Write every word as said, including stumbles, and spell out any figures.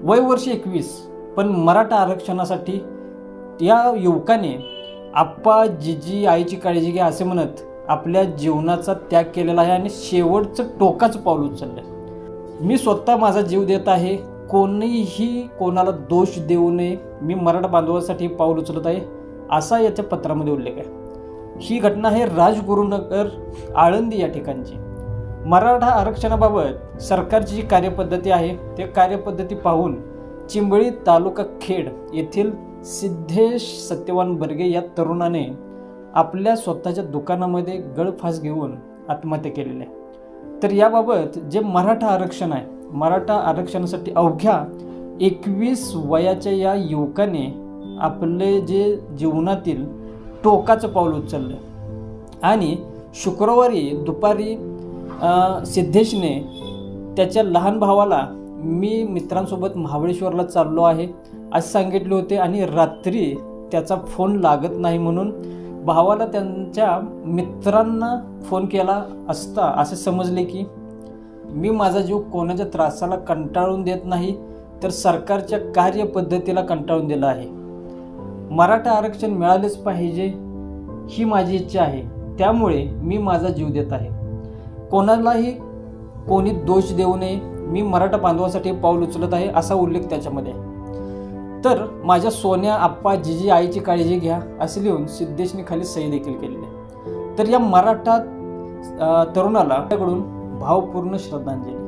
वय वर्ष एकवीस, पण मराठा आरक्षणासाठी या युवकाने आप्पा जिजी आईची काळजी घ्या असे म्हणत आपल्या जीवनाचा त्याग केलेला आहे आणि शेवटचं टोकाचं पाऊल उचललं। मी स्वतः माझा जीव देत आहे, कोणीही कोणाला दोष देऊ नये, मी मराठा बांधवांसाठी पाऊल उचलत आहे असा याच्या पत्रामध्ये उल्लेख आहे। ही घटना आहे राजगुरुनगर आळंदी या ठिकाणची। मराठा आरक्षणाबाबत सरकारची जी कार्यपद्धती आहे ते कार्यपद्धती पाहून चिंबळी तालुका खेड येथील सिद्धेश सत्यवान बर्गे या तरुणाने आपल्या स्वतःच्या दुकानामध्ये गळफास घेऊन आत्महत्या केलेली आहे। तर याबाबत जे मराठा आरक्षण आहे, मराठा आरक्षणासाठी अवघ्या एकवीस वयाच्या या युवकाने आपले जे जीवनातील टोकाचं पाऊल उचललं आणि शुक्रवारी दुपारी सिद्धेशने त्याच्या लहान भावाला मी मित्रांसोबत महाबळेश्वरला चाललो आहे असे सांगितले होते आणि रात्री त्याचा फोन लागत नाही म्हणून भावाला त्यांच्या मित्रांना फोन केला असता असे समजले की मी माझा जीव कोणाच्या त्रासाला कंटाळून देत नाही तर सरकारच्या कार्यपद्धतीला कंटाळून दिला आहे। मराठा आरक्षण मिळालेच पाहिजे ही माझी इच्छा आहे, त्यामुळे मी माझा जीव देत आहे। कोणालाही कोणी दोष देऊ नये, मी मराठा बांधवांसाठी पाऊल उचलत आहे असा उल्लेख त्याच्यामध्ये आहे। तर माझ्या सोन्या आप्पा जिजी आईची काळजी घ्या असे लिहून सिद्धेशने खाली सही देखील केलेली आहे। तर या मराठा तरुणाला कडून भावपूर्ण श्रद्धांजली।